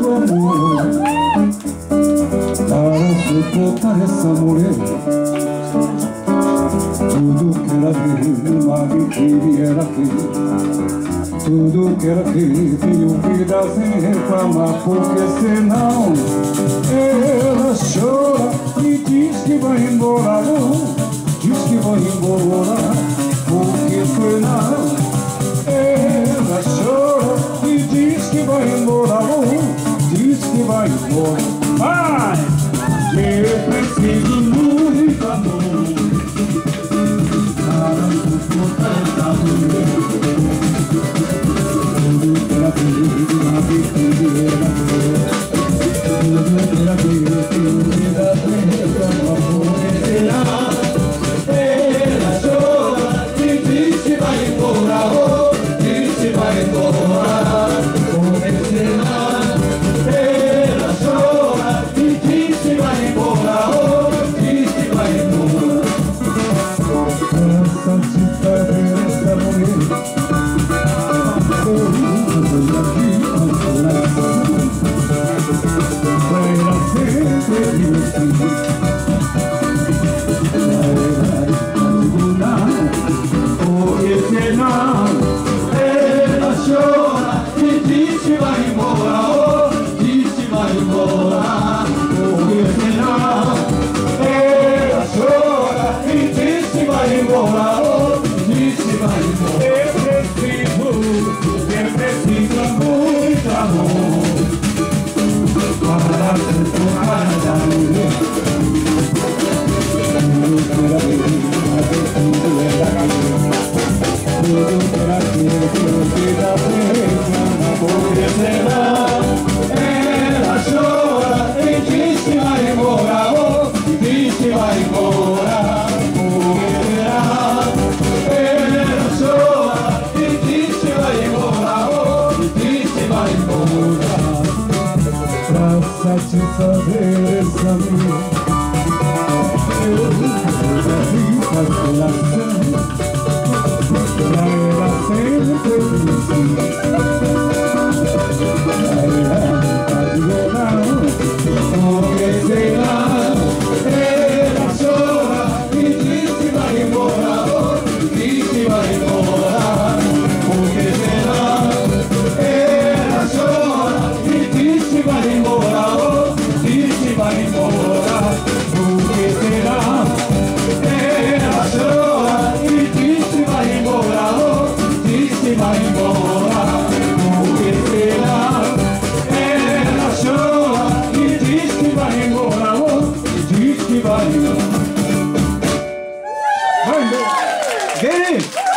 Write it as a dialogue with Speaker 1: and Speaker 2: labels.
Speaker 1: do amor para suportar essa mulher. Tudo que ela vê no mar que era aqui, tudo que ela vê tem vida sem reclamar, porque senão ela chora e diz que vai embora, diz que vai embora, porque senão ela chora e diz que vai embora, diz que vai embora. Vai! Eu preciso muito amor para suportar essa mulher. Tudo que ela fez na vida era tudo que ela fez tem vida sem amor. Ela chora e diz que vai embora, diz que vai embora, porque senão ela chora e diz que vai embora, diz que vai embora. Para satisfazer essa mulher, ela sempre viu assim. Porque senão ela chora e diz que vai embora, diz que vai embora. Porque senão ela chora e diz que vai embora, diz que vai embora. Eu preciso muito amor para suportar essa mulher. Tudo que ela porque senão ela chora e diz que vai embora, diz que vai embora. Porque ela chora e diz que vai embora, diz que vai embora. Pra satisfazer essa mulher, eu vou fazer relação. Ela sempre disse, ela faz violão, porque senão ela chora e diz que vai embora, diz que vai embora. Porque senão ela chora e diz que vai embora, diz que vai embora. Porque senão ela chora e diz que vai embora, diz que vai embora. Porque senão ela chora e diz que vai embora, diz que vai embora. Vai embora!